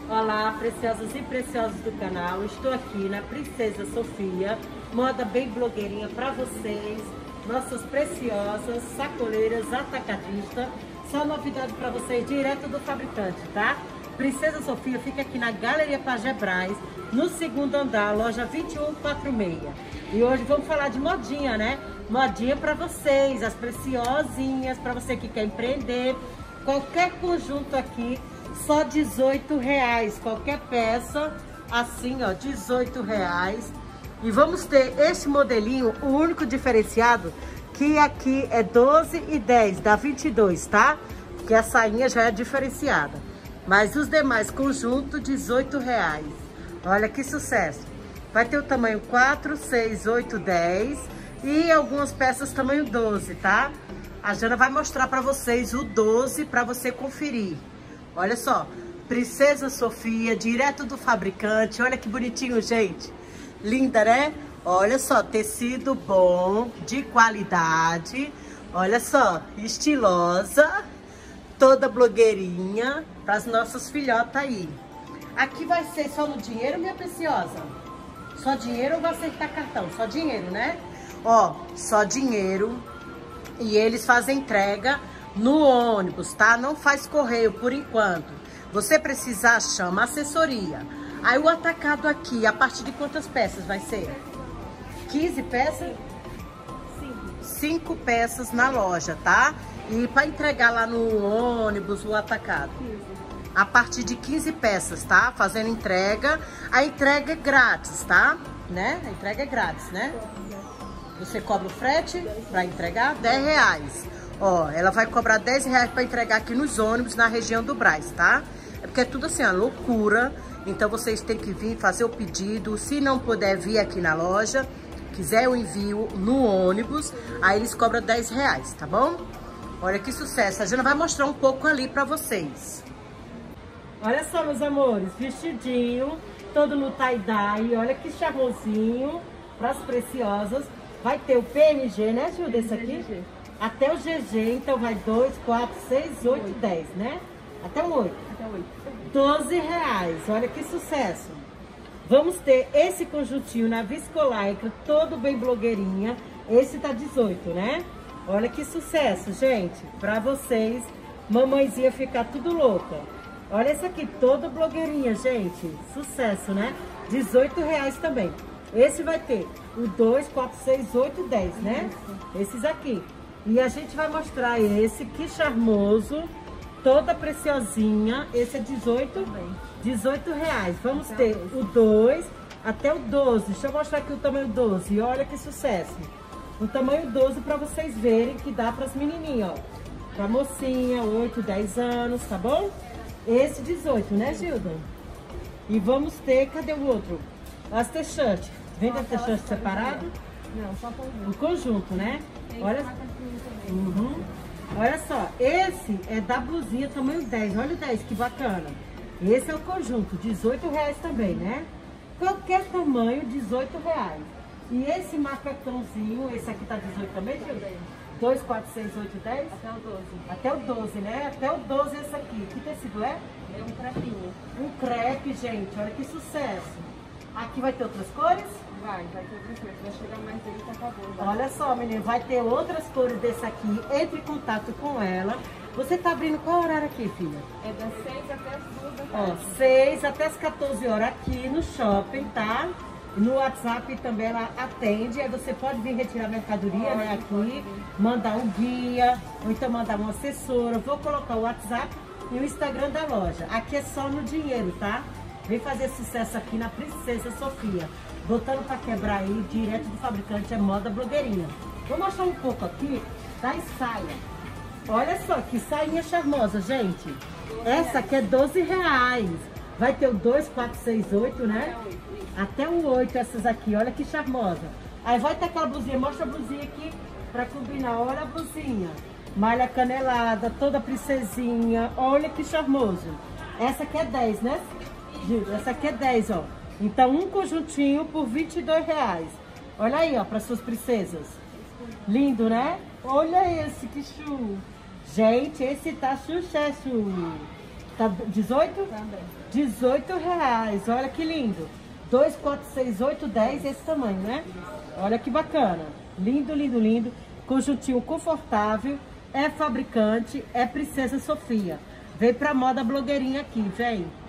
Olá, preciosas e preciosos do canal. Estou aqui na Princesa Sofia, moda bem blogueirinha para vocês, nossas preciosas sacoleiras atacadistas. Só novidade para vocês direto do fabricante, tá? Princesa Sofia fica aqui na Galeria Pajé Brás, no segundo andar, loja 2146. E hoje vamos falar de modinha, né? Modinha para vocês, as preciosinhas, para você que quer empreender. Qualquer conjunto aqui, só R$18, qualquer peça, assim ó, R$18. E vamos ter esse modelinho, o único diferenciado, que aqui é 12,10, dá 22, tá? Porque a sainha já é diferenciada. Mas os demais conjuntos, R$18. Olha que sucesso. Vai ter o tamanho 4, 6, 8, 10 e algumas peças tamanho 12, tá? A Jana vai mostrar para vocês o 12 para você conferir. Olha só, Princesa Sofia, direto do fabricante. Olha que bonitinho, gente. Linda, né? Olha só, tecido bom, de qualidade. Olha só, estilosa, toda blogueirinha para as nossas filhotas aí. Aqui vai ser só no dinheiro, minha preciosa? Só dinheiro ou vai aceitar cartão? Só dinheiro, né? Ó, só dinheiro. E eles fazem entrega no ônibus, tá? Não faz correio por enquanto. Você precisar, chama a assessoria. Aí o atacado aqui, a partir de quantas peças vai ser? 15 peças? 5 peças na loja, tá? E para entregar lá no ônibus, o atacado? 15. A partir de 15 peças, tá? Fazendo entrega. A entrega é grátis, tá? Né? A entrega é grátis, né? Você cobra o frete para entregar R$10. Ó, ela vai cobrar R$10 para entregar aqui nos ônibus na região do Brás, tá? É porque é tudo assim, a loucura. Então vocês têm que vir fazer o pedido. Se não puder vir aqui na loja, quiser o envio no ônibus, aí eles cobram R$10, tá bom? Olha que sucesso. A Jana vai mostrar um pouco ali para vocês. Olha só, meus amores, vestidinho, todo no tie-dye. Olha que charmosinho para as preciosas. Vai ter o PNG, né, Gil, desse aqui? GG. Até o GG, então vai 2, 4, 6, 8, 10, né? Até o 8. Até o 8. R$12, olha que sucesso. Vamos ter esse conjuntinho na viscolaicra, todo bem blogueirinha. Esse tá 18, né? Olha que sucesso, gente. Pra vocês, mamãezinha ficar tudo louca. Olha esse aqui, todo blogueirinha, gente. Sucesso, né? R$18 também. Esse vai ter o 2, 4, 6, 8, 10, né? Esses aqui. E a gente vai mostrar esse, que charmoso, toda preciosinha. Esse é 18 reais. Vamos ter o 2 até o 12. Deixa eu mostrar aqui o tamanho 12. Olha que sucesso. O tamanho 12 para vocês verem que dá para as menininhas, ó. Pra mocinha, 8, 10 anos, tá bom? Esse 18, né, Gilda? E vamos ter, cadê o outro? As t-shirts. Vende a t-shirt separado? Não, só conjunto. O conjunto, né? Olha, olha só, esse é da blusinha tamanho 10. Olha o 10, que bacana. Esse é o conjunto, R$18 também, né? Qualquer tamanho, R$18. E esse macacãozinho, esse aqui tá 18 também, Gilda? 2, 4, 6, 8, 10? Até o 12. Até o 12, né? Até o 12 esse aqui. Que tecido é? É um crepinho. Um crepe, gente. Olha que sucesso. Aqui vai ter outras cores? Vai ter outras cores. Vai chegar mais dele, tá acabando. Olha só, menino, vai ter outras cores desse aqui. Entre em contato com ela. Você tá abrindo qual horário aqui, filha? É das 6 até as 2 da Ó, tarde. 6 até as 14 horas aqui no shopping, tá? No WhatsApp também ela atende. Aí você pode vir retirar a mercadoria, né, aqui. Mandar um guia, ou então mandar uma assessora. Vou colocar o WhatsApp e o Instagram da loja. Aqui é só no dinheiro, tá? Vem fazer sucesso aqui na Princesa Sofia. Botando pra quebrar aí, direto do fabricante, é moda blogueirinha. Vou mostrar um pouco aqui das saias. Olha só que sainha charmosa, gente. Essa aqui é R$12. Vai ter o 2, 4, 6, 8, né? Até o 8 essas aqui, olha que charmosa. Aí vai ter aquela blusinha, mostra a blusinha aqui pra combinar. Olha a blusinha. Malha canelada, toda princesinha. Olha que charmoso. Essa aqui é 10, né? Essa aqui é 10, ó. Então, um conjuntinho por R$22. Olha aí, ó, para suas princesas. Lindo, né? Olha esse, que chu. Gente, esse tá sucesso. Tá 18? Também. 18 reais. Olha que lindo. 2, 4, 6, 8, 10, esse tamanho, né? Olha que bacana. Lindo, lindo, lindo. Conjuntinho confortável. É fabricante, é Princesa Sofia. Veio pra moda blogueirinha aqui, vem.